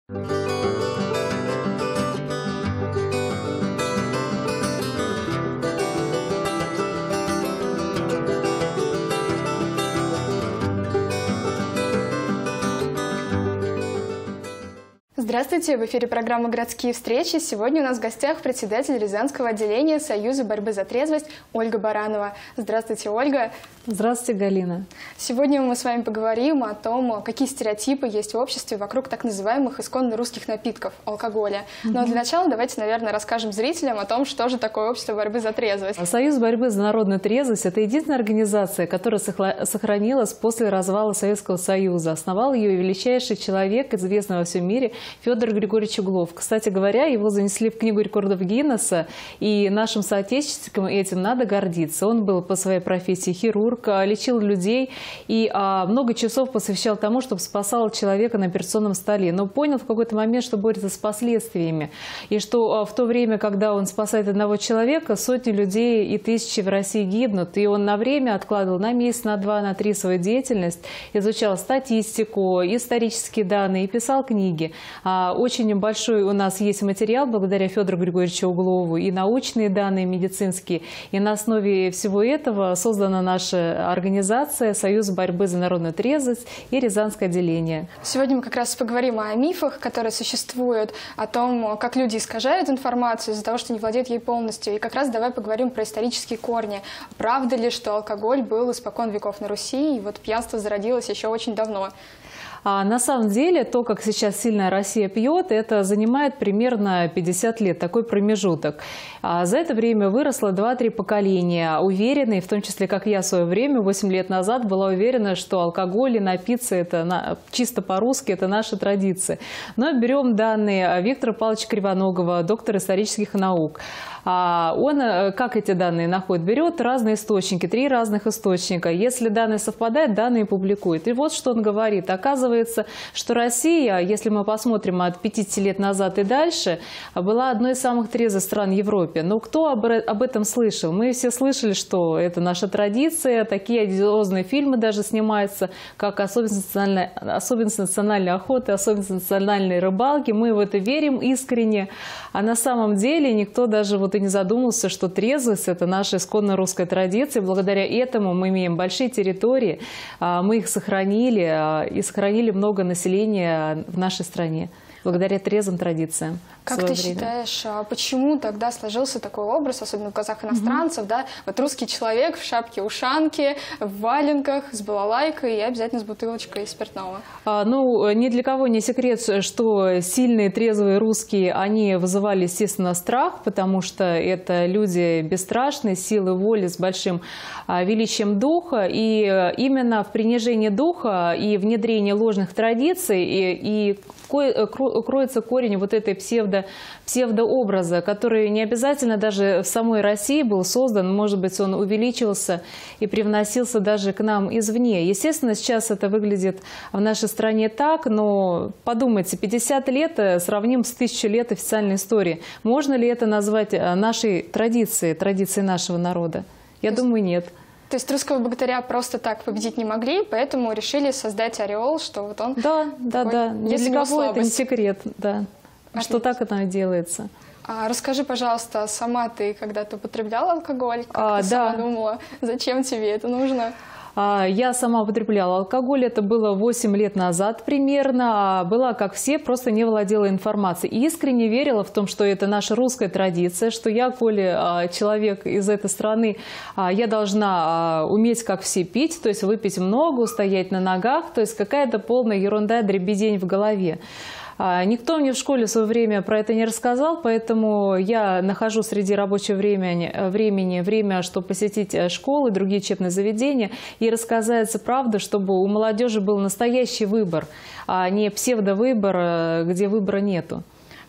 Здравствуйте! В эфире программа «Городские встречи». Сегодня у нас в гостях председатель Рязанского отделения Союза борьбы за трезвость Ольга Баранова. Здравствуйте, Ольга! Здравствуйте, Галина! Сегодня мы с вами поговорим о том, какие стереотипы есть в обществе вокруг так называемых исконно русских напитков – алкоголя. Но для начала давайте, наверное, расскажем зрителям о том, что же такое общество борьбы за трезвость. Союз борьбы за народную трезвость – это единственная организация, которая сохранилась после развала Советского Союза. Основал ее величайший человек, известный во всем мире, Федор Григорьевич Углов. Кстати говоря, его занесли в книгу рекордов Гиннесса, и нашим соотечественникам этим надо гордиться. Он был по своей профессии хирург, лечил людей и много часов посвящал тому, чтобы спасал человека на операционном столе. Но понял в какой-то момент, что борется с последствиями. И что в то время, когда он спасает одного человека, сотни людей и тысячи в России гибнут. И он на время откладывал на месяц, на два, на три свою деятельность, изучал статистику, исторические данные и писал книги. Очень большой у нас есть материал благодаря Федору Григорьевичу Углову, и научные данные медицинские. И на основе всего этого создана наша организация «Союз борьбы за народную трезвость» и Рязанское отделение. Сегодня мы как раз поговорим о мифах, которые существуют, о том, как люди искажают информацию из-за того, что не владеют ей полностью. И как раз давай поговорим про исторические корни. Правда ли, что алкоголь был испокон веков на Руси, и вот пьянство зародилось еще очень давно? На самом деле, то, как сейчас сильно Россия пьет, это занимает примерно 50 лет, такой промежуток. За это время выросло 2-3 поколения, уверенные, в том числе, как я в свое время, 8 лет назад, была уверена, что алкоголь и напиться, это чисто по-русски, это наша традиция. Но берем данные Виктора Павловича Кривоногова, доктора исторических наук. Он, как эти данные находит, берет разные источники, 3 разных источника. Если данные совпадают, данные публикует. И вот что он говорит. Оказывается, что Россия, если мы посмотрим от 50 лет назад и дальше, была одной из самых трезвых стран в Европе. Но кто об этом слышал? Мы все слышали, что это наша традиция, такие одиозные фильмы даже снимаются, как особенность национальной охоты, особенность национальной рыбалки. Мы в это верим искренне. А на самом деле никто даже и не задумался, что трезвость – это наша исконно русская традиция. Благодаря этому мы имеем большие территории, мы их сохранили и сохранили много населения в нашей стране благодаря трезвым традициям. Как ты считаешь, почему тогда сложился такой образ, особенно в глазах иностранцев, да? Вот русский человек в шапке-ушанке, в валенках, с балалайкой и обязательно с бутылочкой спиртного. Ни для кого не секрет, что сильные трезвые русские, они вызывали, естественно, страх, потому что это люди бесстрашные, силы воли, с большим величием духа. И именно в принижении духа и внедрении ложных традиций и кроется корень вот этой псевдообраза, который не обязательно даже в самой России был создан, может быть, он увеличивался и привносился даже к нам извне. Естественно, сейчас это выглядит в нашей стране так, но подумайте, 50 лет сравним с 1000 лет официальной истории. Можно ли это назвать нашей традицией нашего народа? Я думаю, нет. То есть русского богатыря просто так победить не могли, поэтому решили создать ореол, что вот он... Да. Ни для кого это не секрет, да. Что так это делается. Расскажи, пожалуйста, сама ты когда-то употребляла алкоголь? Как ты сама думала, зачем тебе это нужно? Я сама употребляла алкоголь, это было 8 лет назад примерно. Была, как все, просто не владела информацией. И искренне верила в том, что это наша русская традиция, что я, коли человек из этой страны, я должна уметь, как все, пить, то есть выпить много, устоять на ногах, то есть какая-то полная ерунда, дребедень в голове. Никто мне в школе в свое время про это не рассказал, поэтому я нахожу среди рабочего времени время, чтобы посетить школы, другие учебные заведения и рассказать правду, чтобы у молодежи был настоящий выбор, а не псевдовыбор, где выбора нету.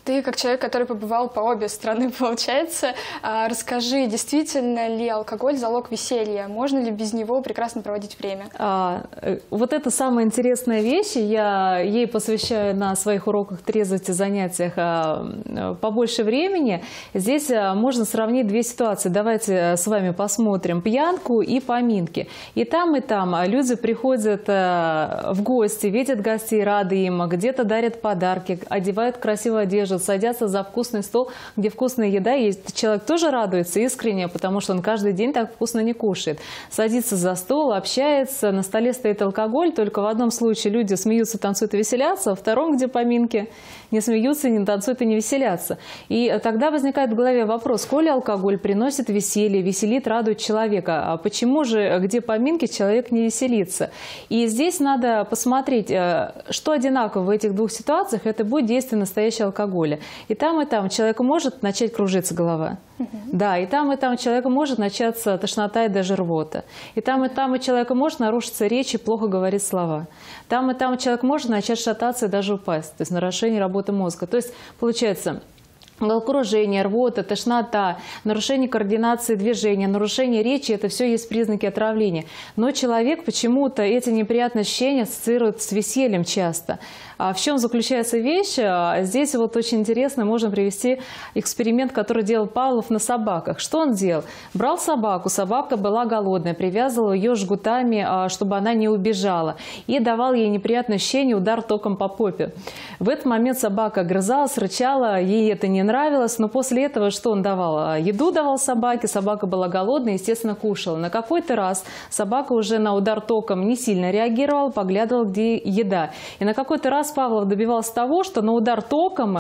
Ты, как человек, который побывал по обе стороны, получается, расскажи, действительно ли алкоголь залог веселья? Можно ли без него прекрасно проводить время? Вот это самая интересная вещь. Я ей посвящаю на своих уроках трезвости, занятиях побольше времени. Здесь можно сравнить две ситуации. Давайте с вами посмотрим пьянку и поминки. И там люди приходят в гости, видят гостей, рады им, где-то дарят подарки, одевают красивую одежду, садятся за вкусный стол, где вкусная еда есть. Человек тоже радуется искренне, потому что он каждый день так вкусно не кушает. Садится за стол, общается, на столе стоит алкоголь, только в одном случае люди смеются, танцуют и веселятся, а в втором, где поминки, не смеются, не танцуют и не веселятся. И тогда возникает в голове вопрос, коли алкоголь приносит веселье, веселит, радует человека, а почему же, где поминки, человек не веселится? И здесь надо посмотреть, что одинаково в этих двух ситуациях, это будет действие настоящего алкоголя. И там человеку может начать кружиться голова. Да, и там человеку может начаться тошнота и даже рвота. И там у человека может нарушиться речь и плохо говорить слова. Там человек может начать шататься и даже упасть, то есть нарушение работы мозга. То есть получается головокружение, рвота, тошнота, нарушение координации движения, нарушение речи – это все есть признаки отравления. Но человек почему-то эти неприятные ощущения ассоциирует с весельем часто. А в чем заключается вещь? Здесь вот очень интересно, можно привести эксперимент, который делал Павлов на собаках. Что он делал? Брал собаку, собака была голодная, привязывал ее жгутами, чтобы она не убежала, и давал ей неприятное ощущение, удар током по попе. В этот момент собака огрызалась, рычала, ей это не нравилось, но после этого что он давал? Еду давал собаке, собака была голодная, естественно, кушала. На какой-то раз собака уже на удар током не сильно реагировала, поглядывала, где еда. И на какой-то раз Павлов добивался того, что на удар током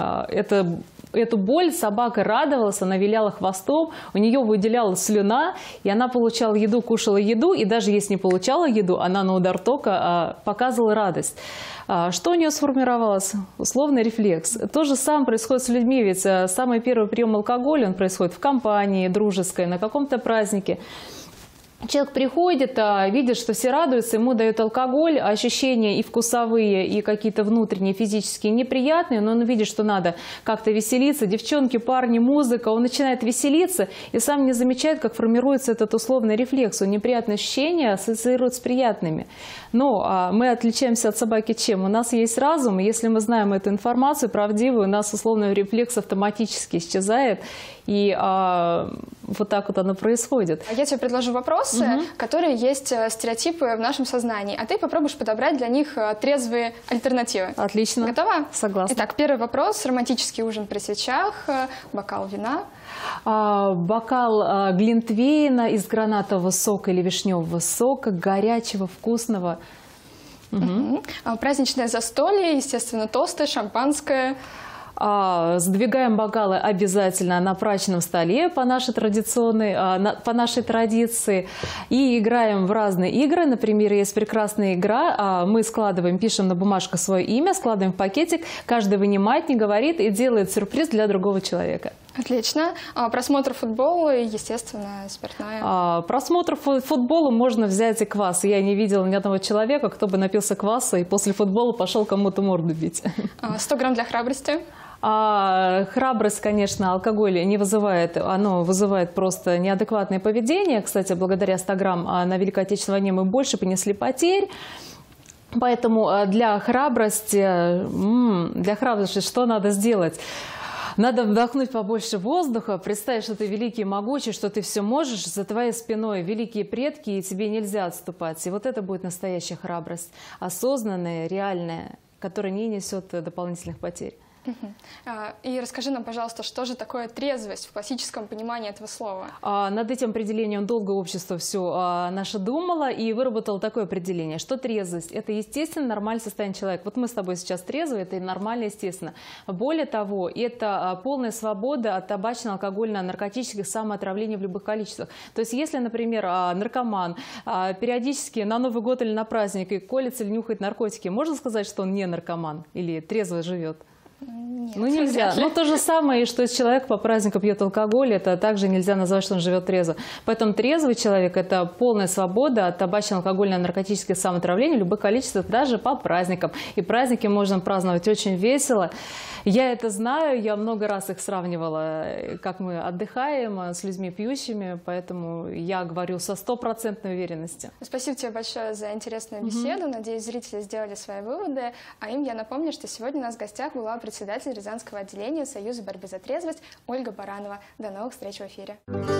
эту боль собака радовалась, она виляла хвостом, у нее выделялась слюна, и она получала еду, кушала еду, и даже если не получала еду, она на удар тока показывала радость. Что у нее сформировалось? Условный рефлекс. То же самое происходит с людьми, ведь самый первый прием алкоголя, он происходит в компании дружеской, на каком-то празднике. Человек приходит, видит, что все радуются, ему дают алкоголь, ощущения и вкусовые, и какие-то внутренние, физические неприятные, но он видит, что надо как-то веселиться. Девчонки, парни, музыка, он начинает веселиться и сам не замечает, как формируется этот условный рефлекс. Он неприятные ощущения ассоциирует с приятными. Но мы отличаемся от собаки чем? У нас есть разум, и если мы знаем эту информацию правдивую, у нас условный рефлекс автоматически исчезает, и вот так вот оно происходит. Я тебе предложу вопросы, которые есть стереотипы в нашем сознании, а ты попробуешь подобрать для них трезвые альтернативы. Отлично. Готова? Согласна. Итак, первый вопрос. Романтический ужин при свечах, бокал вина. Бокал глинтвейна из гранатового сока или вишневого сока, горячего, вкусного. Праздничное застолье, естественно, тосты, шампанское. Сдвигаем бокалы обязательно на праздничном столе по нашей традиции и играем в разные игры. Например, есть прекрасная игра, мы складываем, пишем на бумажках свое имя, складываем в пакетик, каждый вынимает, не говорит и делает сюрприз для другого человека. Отлично. Просмотр футбола и, естественно, спиртное. Просмотр футбола можно взять и квас. Я не видела ни одного человека, кто бы напился кваса и после футбола пошел кому-то морду бить. 100 грамм для храбрости. Храбрость, конечно, алкоголь не вызывает, оно вызывает просто неадекватное поведение. Кстати, благодаря 100 грамм на Великой Отечественной войне мы больше понесли потерь. Поэтому для храбрости что надо сделать? Надо вдохнуть побольше воздуха, представить, что ты великий и могучий, что ты все можешь, за твоей спиной великие предки, и тебе нельзя отступать. И вот это будет настоящая храбрость, осознанная, реальная, которая не несет дополнительных потерь. И расскажи нам, пожалуйста, что же такое трезвость в классическом понимании этого слова? Над этим определением долго общество все наше думало и выработало такое определение, что трезвость – это естественно нормальное состояние человека. Вот мы с тобой сейчас трезвы, это нормально, естественно. Более того, это полная свобода от табачного, алкогольного, наркотических самоотравлений в любых количествах. То есть если, например, наркоман периодически на Новый год или на праздник и колется или нюхает наркотики, можно сказать, что он не наркоман или трезво живет? Нет, Ну, нельзя. вряд ли. Ну, то же самое, и что если человек по праздникам пьет алкоголь, это также нельзя назвать, что он живет трезво. Поэтому трезвый человек – это полная свобода от табачного, алкогольного, наркотических самоотравлений, любое количество, даже по праздникам. И праздники можно праздновать очень весело. Я это знаю, я много раз их сравнивала, как мы отдыхаем с людьми пьющими, поэтому я говорю со стопроцентной уверенностью. Спасибо тебе большое за интересную беседу. Надеюсь, зрители сделали свои выводы. А им я напомню, что сегодня у нас в гостях была председатель Рязанского отделения Союза борьбы за трезвость Ольга Баранова. До новых встреч в эфире.